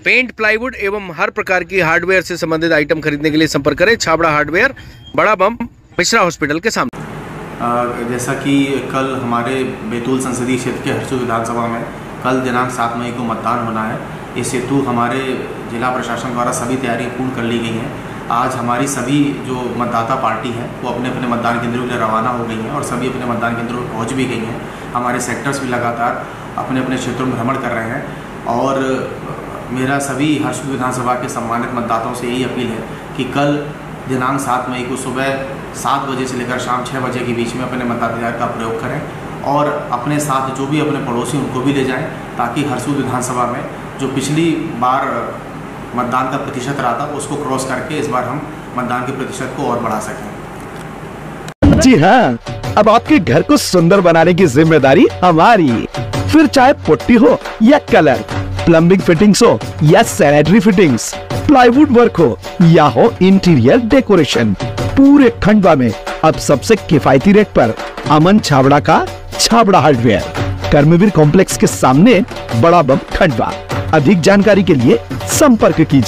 Paint, plywood एवं हर प्रकार की हार्डवेयर से संबंधित आइटम खरीदने के लिए संपर्क करें छाबड़ा हार्डवेयर, बड़ा बम, मिश्रा हॉस्पिटल के सामने। जैसा कि कल हमारे बैतूल संसदीय क्षेत्र के हरसूद विधानसभा में कल दिनांक 7 मई को मतदान होना है। इस हेतु हमारे जिला प्रशासन द्वारा सभी तैयारियां पूर्ण कर ली गई हैं। आज हमारी सभी जो मतदाता पार्टी है वो अपने अपने मतदान केंद्रों के लिए रवाना हो गई हैं और सभी अपने मतदान केंद्रों पर पहुँच भी गई हैं। हमारे सेक्टर्स भी लगातार अपने अपने क्षेत्रों में भ्रमण कर रहे हैं और मेरा सभी हरसूद विधानसभा के सम्मानित मतदाताओं से यही अपील है कि कल दिनांक 7 मई को सुबह 7 बजे से लेकर शाम 6 बजे के बीच में अपने मताधिकार का प्रयोग करें और अपने साथ जो भी अपने पड़ोसी उनको भी ले जाएं, ताकि हरसूद विधानसभा में जो पिछली बार मतदान का प्रतिशत रहा था उसको क्रॉस करके इस बार हम मतदान के प्रतिशत को और बढ़ा सकें। जी हाँ, अब आपके घर को सुंदर बनाने की जिम्मेदारी हमारी। फिर चाहे पुट्टी हो या कलर, प्लम्बिंग फिटिंग्स हो या सैनिटरी फिटिंग्स, प्लाईवुड वर्क हो या हो इंटीरियर डेकोरेशन, पूरे खंडवा में अब सबसे किफायती रेट पर अमन छाबड़ा का छाबड़ा हार्डवेयर, कर्मवीर कॉम्प्लेक्स के सामने, बड़ा बम, खंडवा। अधिक जानकारी के लिए संपर्क कीजिए।